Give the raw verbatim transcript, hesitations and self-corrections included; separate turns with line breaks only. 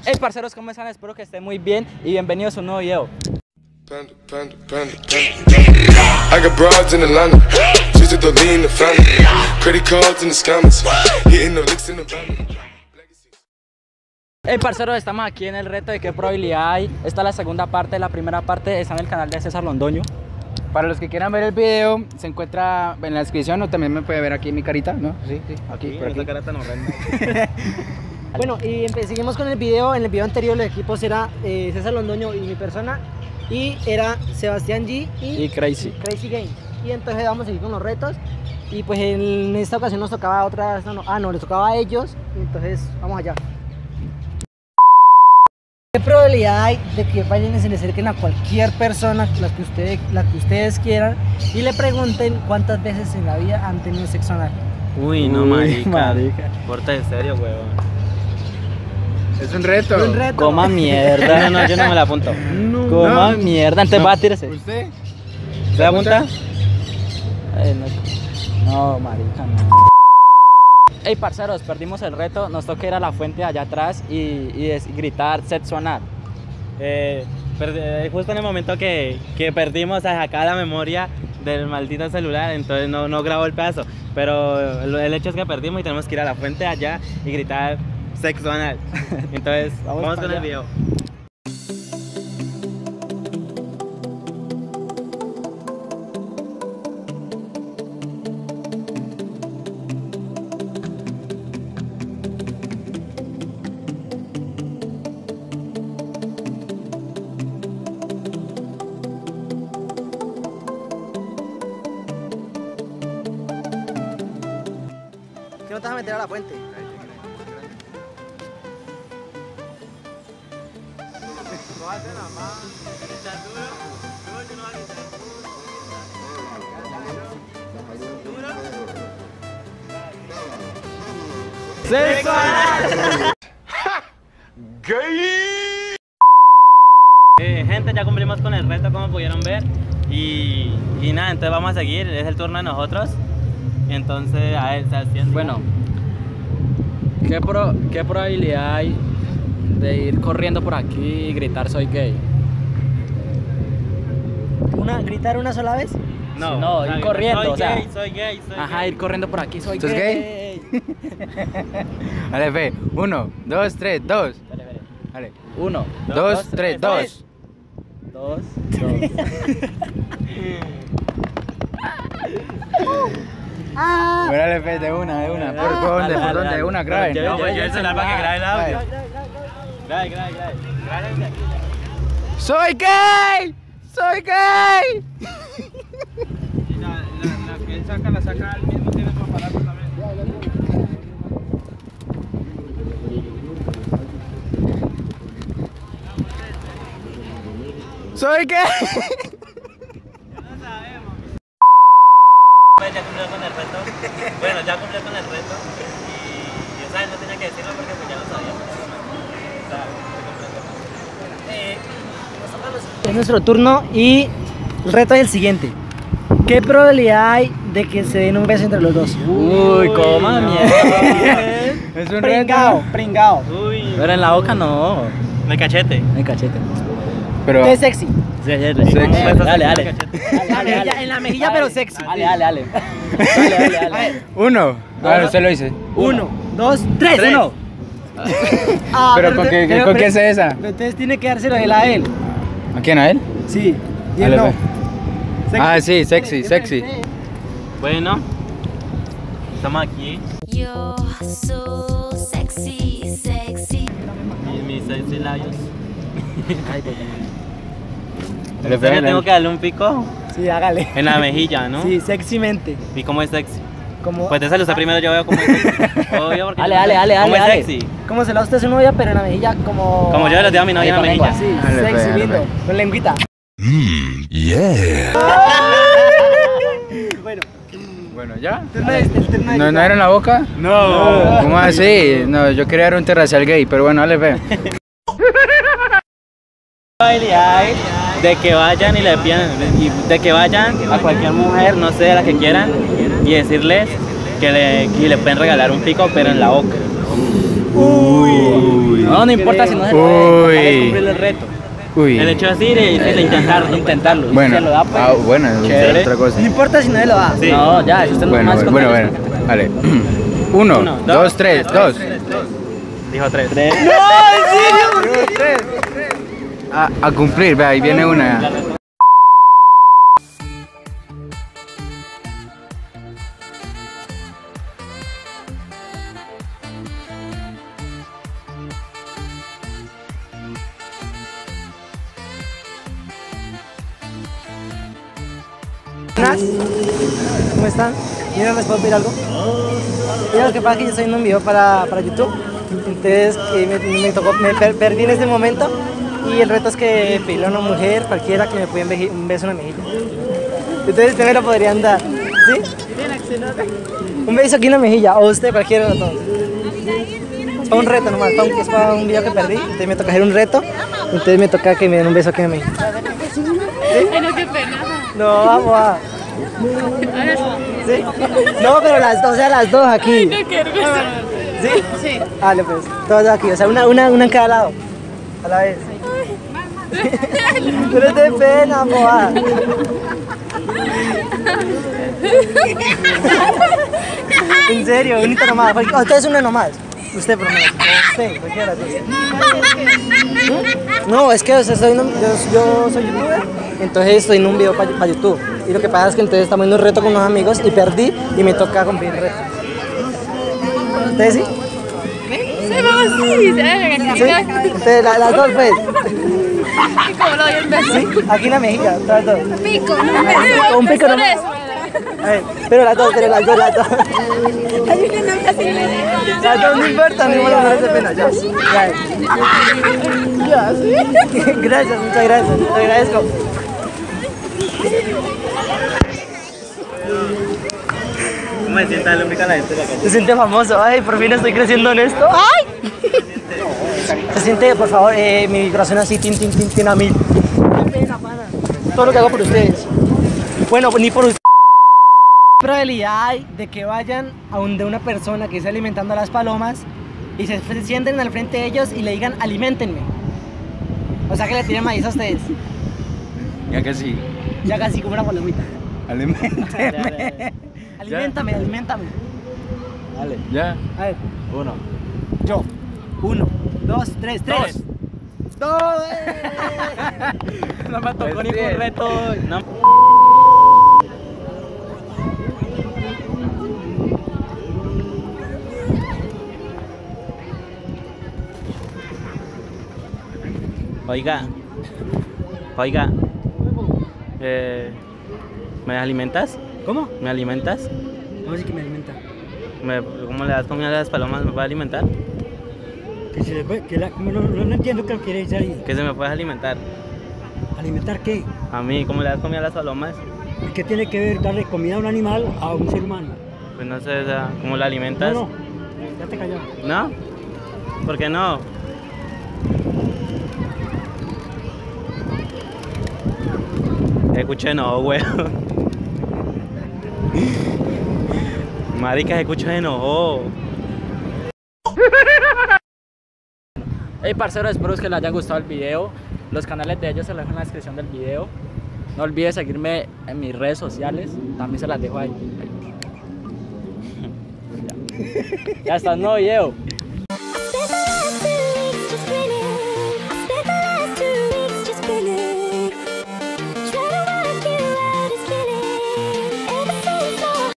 Hey parceros, ¿cómo están? Espero que estén muy bien y bienvenidos a un nuevo video.
Panda, panda, panda, panda. I got broads in Atlanta. She's at the lean, the family. Credit cards in the scammers. Hitting the licks in the van.
Hey parceros, estamos aquí en el reto de qué probabilidad hay. Esta es la segunda parte, la primera parte está en el canal de César Londoño.
Para los que quieran ver el video, se encuentra en la descripción o también me puede ver aquí en mi carita, ¿no? Sí, sí, aquí, por aquí.
Cara tan horrenda.
Bueno, y seguimos con el video. En el video anterior los equipos era eh, César Londoño y mi persona, y era Sebastián G y,
Y Crazy.
Crazy Game. Y entonces vamos a seguir con los retos. Y pues en esta ocasión nos tocaba a otras, no, no, ah no, les tocaba a ellos. Y entonces vamos allá. ¿Qué probabilidad hay de que vayan y se le acerquen a cualquier persona, la que ustedes, la que ustedes quieran, y le pregunten cuántas veces en la vida han tenido sexo anal?
Uy, no,
Uy,
marica.
marica.
Porta de serio, huevón.
Es un reto.
Un reto.
Coma mierda.
No, no, yo no me la apunto.
No,
Coma
no.
mierda, entonces
No.
va a tirarse.
¿Usted?
¿Se apunta?
Ay, no, no, marica, no. Hey parceros, perdimos el reto, nos toca ir a la fuente de allá atrás y, y es, gritar sexo anal.
Eh, perdi- justo en el momento que, que perdimos acá la memoria del maldito celular, entonces no, no grabó el pedazo. Pero el, el hecho es que perdimos y tenemos que ir a la fuente allá y gritar sexo anal. Entonces,
Vamos
vamos,
para
con el
allá.
video.
¿Qué no te vas a meter a la fuente?
¡Sexo anal!
Eh, gente, ya cumplimos con el reto, como pudieron ver. Y, y nada, entonces vamos a seguir. Es el turno de nosotros. Entonces, a él, Sebastián.
Bueno, ¿qué, pro, ¿qué probabilidad hay de ir corriendo por aquí y gritar soy gay?
Una, ¿gritar una sola vez?
no,
no,
o sea,
ir corriendo,
soy
o sea.
gay, soy gay, soy
Ajá,
gay.
ir corriendo por aquí soy
¿Sos
gay.
Dale, fe. Uno, dos, tres, dos.
Dale, dale.
Dale.
Uno,
Dos, tres, dos.
dos, dos.
¡Ah!
Bueno, dale, fe, de una, de una. ¿Por, por dónde? ¿Por dónde? De una, graben.
No, pues yo el celular para que grabe el audio.
Ay.
Grabe, grabe, grabe. Grabe desde aquí.
¡Soy gay! ¡Soy gay!
Y la, la, la que él saca, la saca al mismo tiene su aparato también.
¡Soy gay!
Pues ya cumplió con el reto. Bueno, ya cumplió con el reto. Y yo sabes, no tenía que decirlo porque pues ya lo sabíamos. O sea, se completó.
Es nuestro turno y el reto es el siguiente. ¿Qué probabilidad hay de que se den un beso entre los dos?
Uy, coma
no.
mierda.
Es un
Pringao,
reto.
pringao.
Uy.
Pero en la boca no.
Me cachete.
En el cachete.
Pero,
¿Qué es sexy?
Sí, sí, sí.
Sexy.
Dale, dale, dale.
En la mejilla, en la mejilla, pero sexy.
Dale, dale, dale. Dale, dale,
A
dale.
ver,
uno. A ver, usted lo dice.
uno, dos, tres.
Tres.
Uno. Ah,
Pero ¿con qué-
pero-
con
pero-
qué es esa?
pero Entonces tiene que dárselo él a él.
¿A quién? ¿A él?
Sí. Y
Dale,
él no.
fe. Ah, sí, sexy, sexy.
Bueno, estamos aquí.
You're so sexy, sexy.
Y mis sexy labios.
Ay, pues,
Dale,
¿En serio
fe,
tengo que darle un pico?
Sí, hágale.
En la mejilla, ¿no?
Sí, sexymente.
¿Y cómo es sexy?
Como,
Pues déselo usted primero, yo veo cómo es sexy. Obvio, porque
Dale,
yo-
dale, dale,
¿Cómo
dale,
es
dale.
sexy?
como se la da usted a su novia, pero en la mejilla como...
Como yo le digo a mi novia en la
Ahí con
mejilla.
lengua.
Sí,
Dale,
sexy,
fe,
lindo.
dale.
Con lengüita.
Yeah.
Bueno,
Bueno, ¿ya?
turno de este, el turno de
¿No,
este.
¿No era en la boca?
No.
¿Cómo así? No, yo quería dar un terracial gay, pero bueno, dale, fe.
Probabilidad hay de que vayan y le pidan, y de que vayan a cualquier mujer, no sé, a la que quieran, y decirles que le, que le pueden regalar un pico, pero en la boca.
Uy.
Uy.
No, no importa si no se lo da,
Uy.
es cumplir el reto.
Uy.
El hecho de decir y de intentarlo.
Intentarlo. Y si
Bueno,
se lo da, pues.
ah, bueno, eso
chévere.
es otra cosa.
No importa si no se lo da.
Sí.
No, ya, eso usted no
Bueno,
más
bueno, bueno, bueno. Vale. Uno,
Uno,
dos, tres, dos.
Dijo tres.
A, a cumplir, ve, ahí viene una.
Buenas. ¿Cómo están? Mira, ¿les puedo pedir algo? Mira, lo que pasa es que yo estoy en un video para, para YouTube. Entonces eh, me, me tocó, me per- perdí en este momento. Y el reto es que pedirle a una mujer, cualquiera, que me pueda un, un beso en la mejilla. Entonces ustedes me lo podrían dar. ¿Sí? Un beso aquí en la mejilla. O usted, cualquiera de los dos. Es para un reto nomás. Para un, es para un video que perdí. Entonces me toca hacer un reto. Entonces me toca que me den un beso aquí en la mejilla.
Ay, no, qué pena.
No, vamos a. ¿Sí? No, pero las dos, o sea, las dos aquí.
No quiero besar.
¿Sí?
Sí.
Dale, pues. Todas aquí, o sea, una, una, una en cada lado. A la vez. Pero es de pena, boa. En serio, unita nomás. Oh, usted es una nomás. Usted, por lo menos. Usted, cualquiera de las dos. No, es que o sea, soy un- yo, yo soy youtuber, entonces estoy en un video para YouTube. Y lo que pasa es que entonces estamos en un reto con unos amigos y perdí y me toca cumplir el reto. ¿Ustedes sí?
Se va así, se va
¿Sí? Entonces la- las dos pues.
¿Y cómo lo doy el beso?
¿Sí? Aquí en la mejilla, las dos.
Pico, no me beso.
Un pico
Por
nomás.
eso,
A ver, pero las dos, pero las dos, las dos.
Hay una novia así.
Las dos no importa, no importa, no es de pena, ya. Ya. Gracias, muchas gracias, te agradezco.
¿Cómo se sienta el único a la gente de acá?
Se siente famoso, ay, por fin estoy creciendo en esto. ¡Ay! Se siente, por favor, eh, mi corazón así, tin, tin, tin, tin a mil. Qué pena, pana. Todo lo que hago por ustedes. Bueno, ni por ustedes. ¿Qué probabilidad hay de que vayan a donde una persona que esté alimentando a las palomas y se se sienten al frente de ellos y le digan, aliméntenme? O sea, que le tiren maíz a ustedes.
Ya que sí.
Ya casi como una palomita.
Aliménteme.
Aliméntame, aliméntame.
Dale,
Ya.
A ver,
uno.
yo. Uno, dos, tres, tres. Dos.
No me tocó
Es
ningún
bien.
reto hoy.
No. Oiga, oiga, eh, ¿me alimentas?
¿Cómo?
¿Me alimentas?
¿Cómo así que me alimenta?
¿Me, ¿Cómo le das comida a las palomas? ¿Me puedes alimentar?
Que se le puede, que la, no, no, no entiendo qué quiere decir ahí.
¿Qué se me puedes alimentar?
¿Alimentar qué?
A mí, ¿cómo le das comida a las palomas?
¿Y qué tiene que ver darle comida a un animal a un ser humano?
Pues no sé, o sea, ¿cómo la alimentas?
No, no, ya te callado.
¿No? ¿Por qué no? Escuché no, güey. Marica, escuché no.
Hey parceros, espero que les haya gustado el video. Los canales de ellos se los dejo en la descripción del video. No olvides seguirme en mis redes sociales, también se las dejo ahí. Ya, ya está el nuevo video.